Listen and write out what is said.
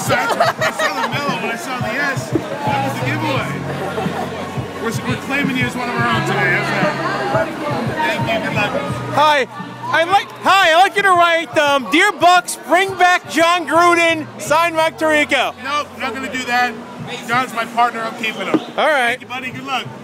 saw the mellow when I saw the S. That was the giveaway. We're claiming you as one of our own today. Thank you. Good luck. Hi, I'd like you to write, "Dear Bucks, bring back Jon Gruden, signed Mike Tirico." Nope, not gonna do that. John's my partner. I'm keeping him. All right. Thank you, buddy. Good luck.